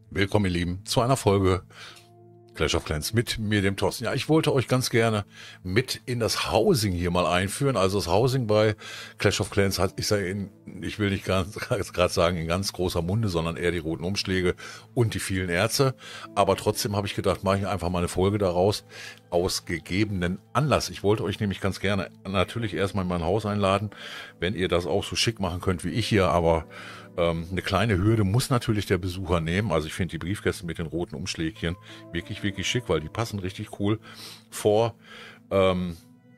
Willkommen, ihr Lieben, zu einer Folge Clash of Clans mit mir, dem Thorsten. Ja, ich wollte euch ganz gerne mit in das Housing hier mal einführen. Also das Housing bei Clash of Clans hat, ich will nicht gerade sagen in ganz großer Munde, sondern eher die roten Umschläge und die vielen Erze. Aber trotzdem habe ich gedacht, mache ich einfach mal eine Folge daraus aus gegebenen Anlass. Ich wollte euch nämlich ganz gerne natürlich erstmal in mein Haus einladen, wenn ihr das auch so schick machen könnt wie ich hier, aber eine kleine Hürde muss natürlich der Besucher nehmen. Also ich finde die Briefkästen mit den roten Umschlägchen wirklich, wirklich schick, weil die passen richtig cool vor, ähm,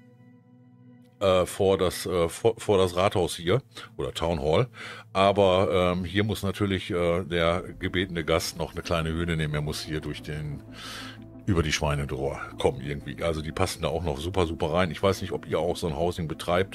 vor das Rathaus hier oder Town Hall. Aber hier muss natürlich der gebetene Gast noch eine kleine Hürde nehmen. Er muss hier über die Schweinedrohr kommen irgendwie. Also die passen da auch noch super, super rein. Ich weiß nicht, ob ihr auch so ein Housing betreibt.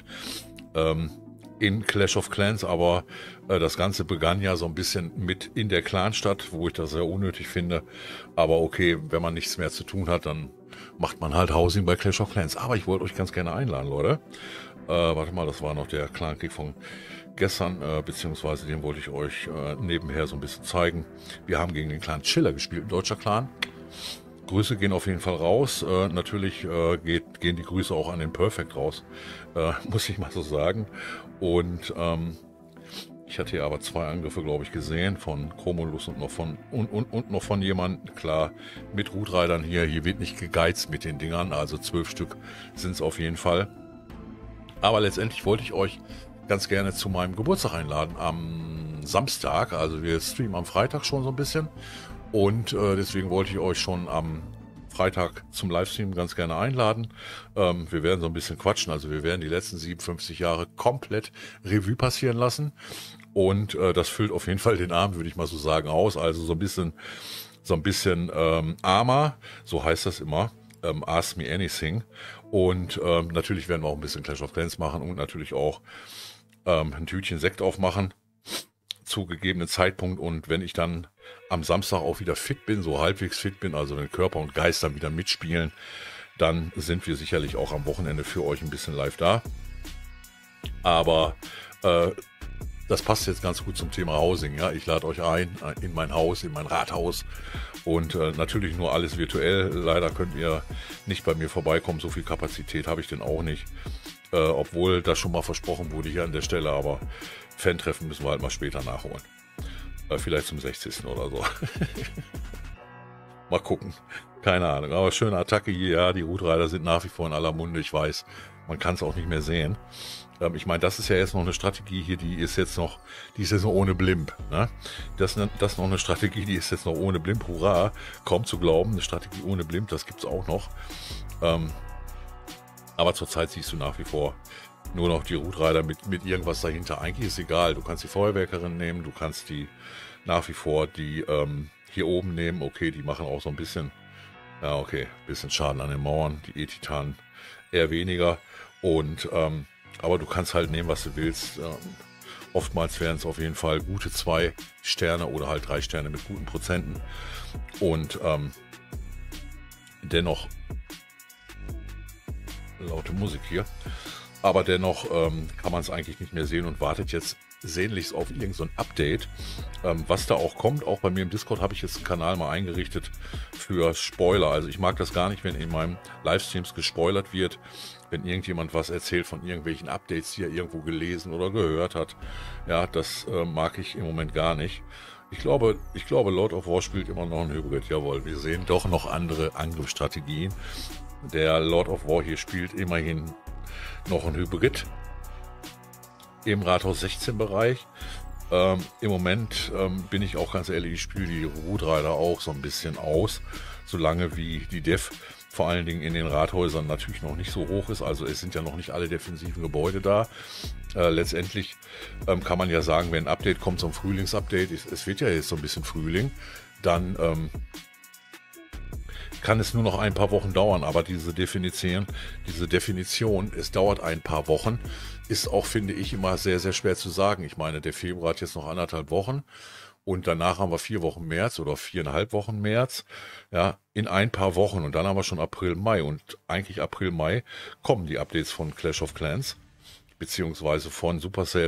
In Clash of Clans, aber das Ganze begann ja so ein bisschen mit in der Clanstadt, wo ich das sehr unnötig finde. Aber okay, wenn man nichts mehr zu tun hat, dann macht man halt Housing bei Clash of Clans. Aber ich wollte euch ganz gerne einladen, Leute. Warte mal, das war noch der Clankrieg von gestern, beziehungsweise den wollte ich euch nebenher so ein bisschen zeigen. Wir haben gegen den Clan Chiller gespielt, ein deutscher Clan. Grüße gehen auf jeden Fall raus. Natürlich gehen die Grüße auch an den Perfect raus, muss ich mal so sagen. Und ich hatte hier aber 2 Angriffe, glaube ich, gesehen von Chromolus und noch von jemandem. Klar, mit Rootridern hier. Hier wird nicht gegeizt mit den Dingern, also 12 Stück sind es auf jeden Fall. Aber letztendlich wollte ich euch ganz gerne zu meinem Geburtstag einladen am Samstag. Also wir streamen am Freitag schon so ein bisschen. Und deswegen wollte ich euch schon am Freitag zum Livestream ganz gerne einladen. Wir werden so ein bisschen quatschen. Also wir werden die letzten 57 Jahre komplett Revue passieren lassen. Und das füllt auf jeden Fall den Abend, würde ich mal so sagen, aus. Also so ein bisschen Arma, so heißt das immer. Ask Me Anything. Und natürlich werden wir auch ein bisschen Clash of Clans machen und natürlich auch ein Tütchen Sekt aufmachen zu gegebenen Zeitpunkt. Und wenn ich dann am Samstag auch wieder fit bin, so halbwegs fit bin, also wenn Körper und Geist dann wieder mitspielen, dann sind wir sicherlich auch am Wochenende für euch ein bisschen live da. Aber das passt jetzt ganz gut zum Thema Housing. Ja? Ich lade euch ein in mein Haus, in mein Rathaus und natürlich nur alles virtuell. Leider könnt ihr nicht bei mir vorbeikommen, so viel Kapazität habe ich denn auch nicht. Obwohl das schon mal versprochen wurde hier an der Stelle, aber Fan-Treffen müssen wir halt mal später nachholen. Vielleicht zum 60. oder so. Mal gucken. Keine Ahnung. Aber schöne Attacke hier. Ja, die Root-Rider sind nach wie vor in aller Munde. Ich weiß, man kann es auch nicht mehr sehen. Ich meine, das ist ja jetzt noch eine Strategie hier, die ist jetzt noch ohne Blimp. Ne? Das ist noch eine Strategie, die ist jetzt noch ohne Blimp. Hurra, kaum zu glauben. Eine Strategie ohne Blimp, das gibt's auch noch. Aber zurzeit siehst du nach wie vor nur noch die Root-Rider mit irgendwas dahinter. Eigentlich ist egal. Du kannst die Feuerwerkerin nehmen, du kannst die nach wie vor die hier oben nehmen. Okay, die machen auch so ein bisschen, ja okay, bisschen Schaden an den Mauern. Die E-Titanen eher weniger. Und aber du kannst halt nehmen, was du willst. Oftmals wären es auf jeden Fall gute 2 Sterne oder halt 3 Sterne mit guten Prozenten. Und dennoch laute Musik hier. Aber dennoch kann man es eigentlich nicht mehr sehen und wartet jetzt sehnlichst auf irgend so ein Update, was da auch kommt. Auch bei mir im Discord habe ich jetzt einen Kanal mal eingerichtet für Spoiler. Also ich mag das gar nicht, wenn in meinem Livestreams gespoilert wird, wenn irgendjemand was erzählt von irgendwelchen Updates, die er irgendwo gelesen oder gehört hat. Ja, das mag ich im Moment gar nicht. Ich glaube, Lord of War spielt immer noch ein Hybrid. Jawohl, wir sehen doch noch andere Angriffsstrategien. Der Lord of War hier spielt immerhin noch ein Hybrid im Rathaus 16 Bereich. Im Moment bin ich auch ganz ehrlich, ich spiele die Root-Rider auch so ein bisschen aus, solange wie die Def vor allen Dingen in den Rathäusern natürlich noch nicht so hoch ist. Also es sind ja noch nicht alle defensiven Gebäude da. Letztendlich kann man ja sagen, wenn ein Update kommt, so ein Frühlingsupdate, es wird ja jetzt so ein bisschen Frühling, dann kann es nur noch ein paar Wochen dauern, aber diese Definition, es dauert ein paar Wochen, ist auch, finde ich, immer sehr, sehr schwer zu sagen. Ich meine, der Februar hat jetzt noch 1,5 Wochen und danach haben wir 4 Wochen März oder 4,5 Wochen März, ja, in ein paar Wochen und dann haben wir schon April, Mai und eigentlich April, Mai kommen die Updates von Clash of Clans, beziehungsweise von Supercell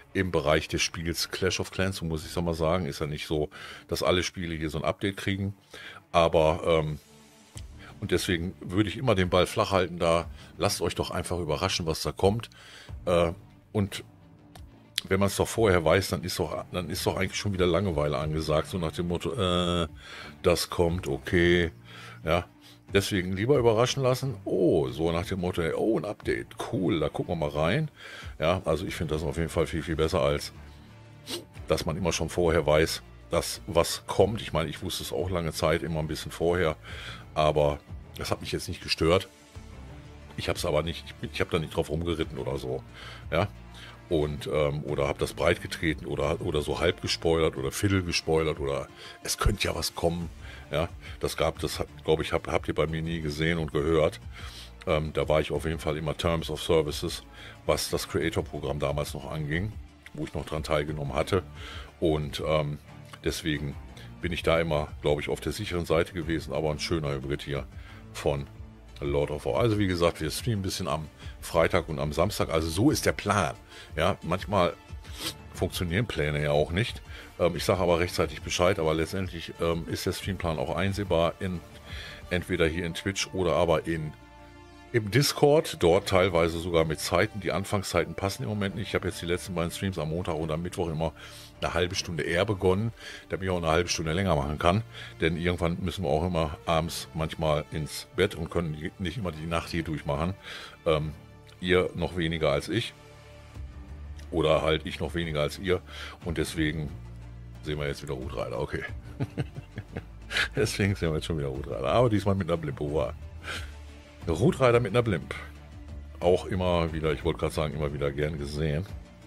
im Bereich des Spiels Clash of Clans, so muss ich es mal sagen. Ist ja nicht so, dass alle Spiele hier so ein Update kriegen. Aber, und deswegen würde ich immer den Ball flach halten da. Lasst euch doch einfach überraschen, was da kommt. Und wenn man es doch vorher weiß, dann ist doch eigentlich schon wieder Langeweile angesagt. So nach dem Motto, das kommt, okay. Ja, deswegen lieber überraschen lassen. Oh, so nach dem Motto, oh, ein Update, cool, da gucken wir mal rein. Ja, also ich finde das auf jeden Fall viel, viel besser, als dass man immer schon vorher weiß, dass was kommt. Ich meine, ich wusste es auch lange Zeit, immer ein bisschen vorher, aber das hat mich jetzt nicht gestört. Ich habe es aber nicht, ich habe da nicht drauf rumgeritten oder so. Ja, und oder habe das breit getreten oder so halb gespoilert oder viertel gespoilert oder es könnte ja was kommen. Ja, das glaube ich, habt ihr bei mir nie gesehen und gehört. Da war ich auf jeden Fall immer Terms of Services, was das Creator-Programm damals noch anging, wo ich noch dran teilgenommen hatte. Und deswegen bin ich da immer, glaube ich, auf der sicheren Seite gewesen, aber ein schöner Hybrid hier von Lord of War. Also wie gesagt, wir streamen ein bisschen am Freitag und am Samstag. Also so ist der Plan. Ja, manchmal funktionieren Pläne ja auch nicht. Ich sage aber rechtzeitig Bescheid, aber letztendlich ist der Streamplan auch einsehbar entweder hier in Twitch oder aber im Discord, dort teilweise sogar mit Zeiten. Die Anfangszeiten passen im Moment nicht. Ich habe jetzt die letzten beiden Streams am Montag und am Mittwoch immer eine halbe Stunde eher begonnen, damit ich auch eine halbe Stunde länger machen kann. Denn irgendwann müssen wir auch immer abends manchmal ins Bett und können nicht immer die Nacht hier durchmachen. Ihr noch weniger als ich. Oder halt ich noch weniger als ihr. Und deswegen sehen wir jetzt wieder Root Rider. Okay. Deswegen sehen wir jetzt schon wieder Root Rider. Aber diesmal mit einer Blimp. Root Rider mit einer Blimp. Auch immer wieder, ich wollte gerade sagen, immer wieder gern gesehen.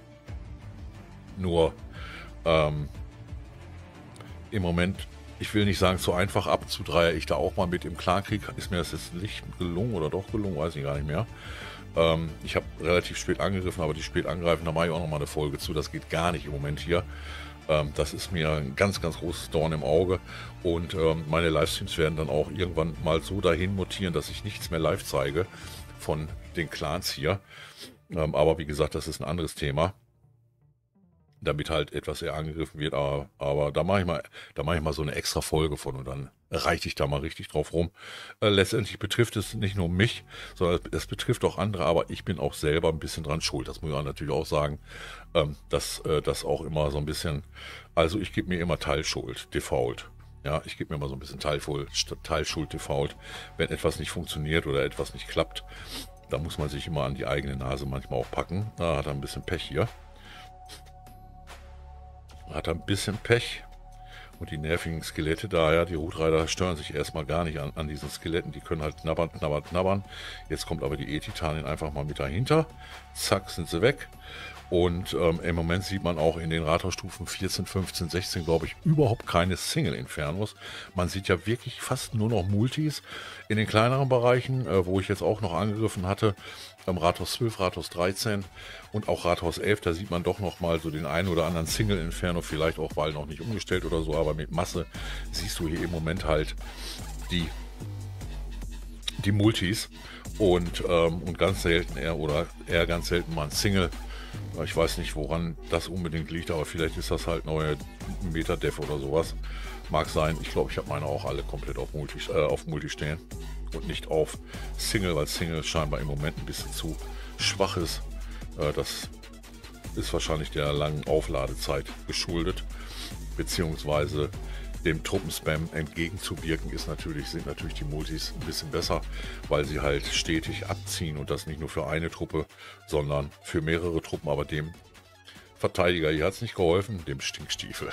Nur im Moment, ich will nicht sagen zu einfach, ab und zu dreier ich da auch mal mit im Clankrieg. Ist mir das jetzt nicht gelungen oder doch gelungen, weiß ich gar nicht mehr. Ich habe relativ spät angegriffen, aber die spät angreifen, da mache ich auch nochmal eine Folge zu. Das geht gar nicht im Moment hier. Das ist mir ein ganz, ganz großes Dorn im Auge. Und meine Livestreams werden dann auch irgendwann mal so dahin mutieren, dass ich nichts mehr live zeige von den Clans hier. Aber wie gesagt, das ist ein anderes Thema. Damit halt etwas eher angegriffen wird, aber da mache ich mal so eine extra Folge von und dann reiche ich da mal richtig drauf rum. Letztendlich betrifft es nicht nur mich, sondern es betrifft auch andere, aber ich bin auch selber ein bisschen dran schuld. Das muss ich natürlich auch sagen, dass das auch immer so ein bisschen, also ich gebe mir immer Teilschuld, Default. Ja, ich gebe mir immer so ein bisschen Teilschuld, Default. Wenn etwas nicht funktioniert oder etwas nicht klappt, da muss man sich immer an die eigene Nase manchmal auch packen. Da hat er ein bisschen Pech hier. Hat ein bisschen Pech und die nervigen Skelette da, ja, die Root Rider stören sich erstmal gar nicht an diesen Skeletten, die können halt knabbern. Jetzt kommt aber die E-Titanien einfach mal mit dahinter, zack, sind sie weg. Und im Moment sieht man auch in den Rathausstufen 14, 15, 16, glaube ich, überhaupt keine Single-Infernos. Man sieht ja wirklich fast nur noch Multis in den kleineren Bereichen, wo ich jetzt auch noch angegriffen hatte. Rathaus 12, Rathaus 13 und auch Rathaus 11, da sieht man doch noch mal so den einen oder anderen Single-Inferno, vielleicht auch, weil noch nicht umgestellt oder so, aber mit Masse siehst du hier im Moment halt die Multis und ganz selten eher ganz selten mal ein Single. Ich weiß nicht, woran das unbedingt liegt, aber vielleicht ist das halt neue Meta-Dev oder sowas. Mag sein. Ich glaube, ich habe meine auch alle komplett auf Multi stehen und nicht auf Single, weil Single scheinbar im Moment ein bisschen zu schwach ist. Das ist wahrscheinlich der langen Aufladezeit geschuldet, beziehungsweise dem Truppenspam entgegenzuwirken sind natürlich die Multis ein bisschen besser, weil sie halt stetig abziehen und das nicht nur für eine Truppe, sondern für mehrere Truppen. Aber dem Verteidiger hier hat es nicht geholfen, dem Stinkstiefel.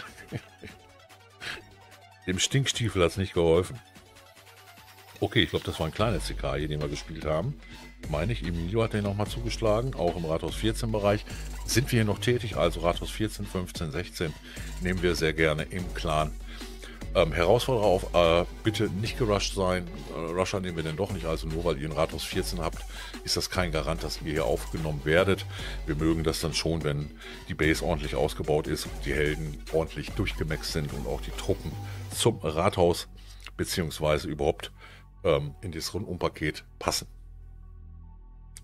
Dem Stinkstiefel hat es nicht geholfen. Okay, ich glaube, das war ein kleiner CK hier, den wir gespielt haben. Meine ich, Emilio hat den nochmal zugeschlagen, auch im Rathaus 14 Bereich. Sind wir hier noch tätig, also Rathaus 14, 15, 16 nehmen wir sehr gerne im Clan. Herausforderer auf, bitte nicht gerusht sein. Rusher nehmen wir denn doch nicht, also nur weil ihr ein Rathaus 14 habt, ist das kein Garant, dass ihr hier aufgenommen werdet. Wir mögen das dann schon, wenn die Base ordentlich ausgebaut ist, die Helden ordentlich durchgemaxt sind und auch die Truppen zum Rathaus beziehungsweise überhaupt in das Rundumpaket passen.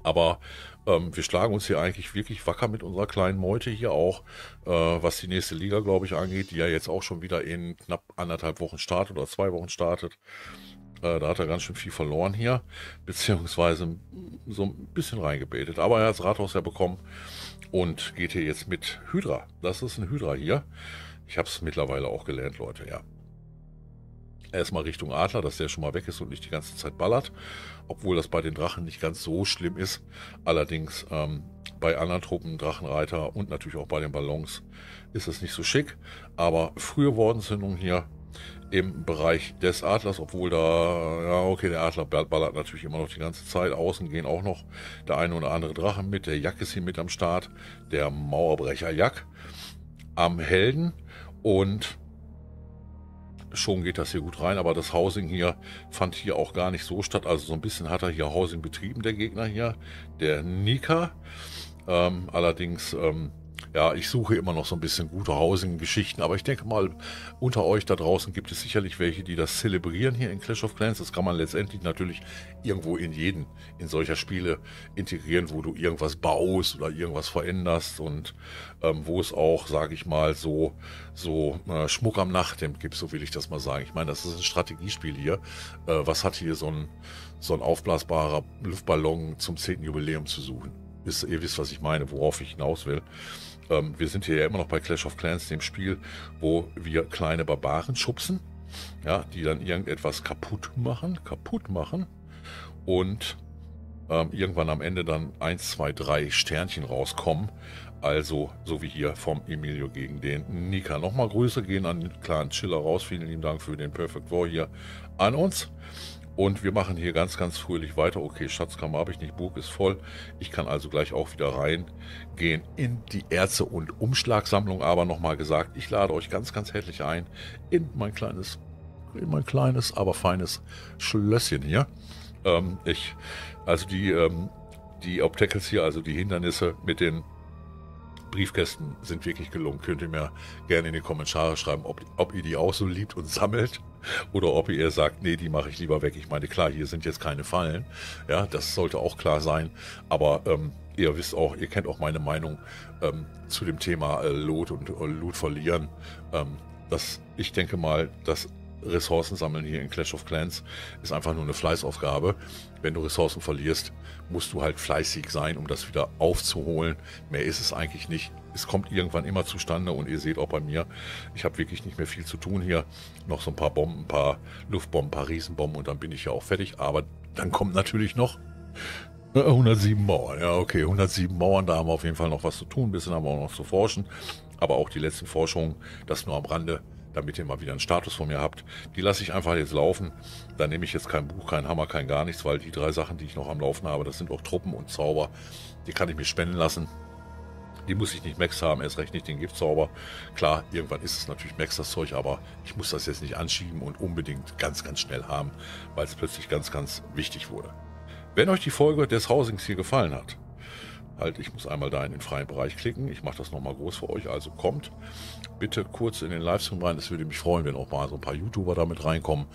Aber wir schlagen uns hier eigentlich wirklich wacker mit unserer kleinen Meute hier auch, was die nächste Liga, glaube ich, angeht, die ja jetzt auch schon wieder in knapp 1,5 Wochen startet oder 2 Wochen startet. Da hat er ganz schön viel verloren hier, beziehungsweise so ein bisschen reingebetet. Aber er hat das Rathaus ja bekommen und geht hier jetzt mit Hydra. Das ist ein Hydra hier. Ich habe es mittlerweile auch gelernt, Leute, ja. Erstmal Richtung Adler, dass der schon mal weg ist und nicht die ganze Zeit ballert. Obwohl das bei den Drachen nicht ganz so schlimm ist. Allerdings bei anderen Truppen, Drachenreiter und natürlich auch bei den Ballons ist es nicht so schick. Aber frühe Wortensendung hier im Bereich des Adlers, obwohl da, ja okay, der Adler ballert natürlich immer noch die ganze Zeit. Außen gehen auch noch der eine oder andere Drachen mit. Der Jack ist hier mit am Start. Der Mauerbrecher Jack am Helden. Und schon geht das hier gut rein, aber das Housing hier fand hier auch gar nicht so statt. Also so ein bisschen hat er hier Housing betrieben, der Gegner hier, der Nika. Allerdings, ja, ich suche immer noch so ein bisschen gute Housing-Geschichten, aber ich denke mal, unter euch da draußen gibt es sicherlich welche, die das zelebrieren hier in Clash of Clans. Das kann man letztendlich natürlich irgendwo in solcher Spiele integrieren, wo du irgendwas baust oder irgendwas veränderst und wo es auch, sage ich mal, so Schmuck am Nachthemd gibt, so will ich das mal sagen. Ich meine, das ist ein Strategiespiel hier. Was hat hier so ein aufblasbarer Luftballon zum 10. Jubiläum zu suchen? Ihr wisst, was ich meine, worauf ich hinaus will. Wir sind hier ja immer noch bei Clash of Clans, dem Spiel, wo wir kleine Barbaren schubsen, ja, die dann irgendetwas kaputt machen und irgendwann am Ende dann 1, 2, 3 Sternchen rauskommen. Also, so wie hier vom Emilio gegen den Nika. Nochmal Grüße gehen an den kleinen Chiller raus. Vielen lieben Dank für den Perfect War hier an uns. Und wir machen hier ganz, ganz fröhlich weiter. Okay, Schatzkammer habe ich nicht, Burg ist voll. Ich kann also gleich auch wieder reingehen in die Erze- und Umschlagsammlung. Aber nochmal gesagt, ich lade euch ganz, ganz herzlich ein in mein kleines, aber feines Schlösschen hier. Die Obstacles hier, also die Hindernisse mit den Briefkästen sind wirklich gelungen. Könnt ihr mir gerne in die Kommentare schreiben, ob ihr die auch so liebt und sammelt oder ob ihr sagt, nee, die mache ich lieber weg. Ich meine, klar, hier sind jetzt keine Fallen. Ja, das sollte auch klar sein. Aber ihr wisst auch, ihr kennt auch meine Meinung zu dem Thema Loot und Loot verlieren. Ich denke mal, dass Ressourcen sammeln hier in Clash of Clans ist einfach nur eine Fleißaufgabe. Wenn du Ressourcen verlierst, musst du halt fleißig sein, um das wieder aufzuholen. Mehr ist es eigentlich nicht. Es kommt irgendwann immer zustande und ihr seht auch bei mir, ich habe wirklich nicht mehr viel zu tun hier. Noch so ein paar Bomben, ein paar Luftbomben, ein paar Riesenbomben und dann bin ich ja auch fertig. Aber dann kommt natürlich noch 107 Mauern. Ja, okay, 107 Mauern, da haben wir auf jeden Fall noch was zu tun. Ein bisschen haben wir auch noch zu forschen. Aber auch die letzten Forschungen, das nur am Rande, damit ihr mal wieder einen Status von mir habt. Die lasse ich einfach jetzt laufen. Da nehme ich jetzt kein Buch, kein Hammer, kein gar nichts, weil die 3 Sachen, die ich noch am Laufen habe, das sind auch Truppen und Zauber. Die kann ich mir spenden lassen. Die muss ich nicht max haben, erst recht nicht den Giftzauber. Klar, irgendwann ist es natürlich max das Zeug, aber ich muss das jetzt nicht anschieben und unbedingt ganz, ganz schnell haben, weil es plötzlich ganz, ganz wichtig wurde. Wenn euch die Folge des Housings hier gefallen hat, ich muss einmal da in den freien Bereich klicken. Ich mache das nochmal groß für euch. Also kommt bitte kurz in den Livestream rein. Es würde mich freuen, wenn auch mal so ein paar YouTuber damit reinkommen.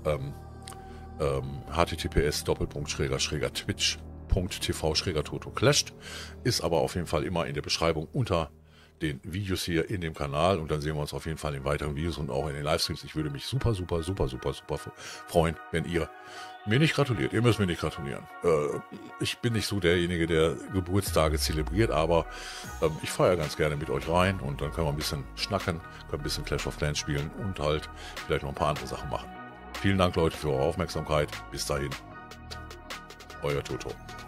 https://twitch.tv/TotoClashed ist aber auf jeden Fall immer in der Beschreibung unter den Videos hier in dem Kanal. Und dann sehen wir uns auf jeden Fall in weiteren Videos und auch in den Livestreams. Ich würde mich super freuen, wenn ihr mir nicht gratuliert. Ihr müsst mir nicht gratulieren. Ich bin nicht so derjenige, der Geburtstage zelebriert, aber ich feiere ganz gerne mit euch rein und dann können wir ein bisschen schnacken, können ein bisschen Clash of Clans spielen und halt vielleicht noch ein paar andere Sachen machen. Vielen Dank, Leute, für eure Aufmerksamkeit. Bis dahin. Euer Toto.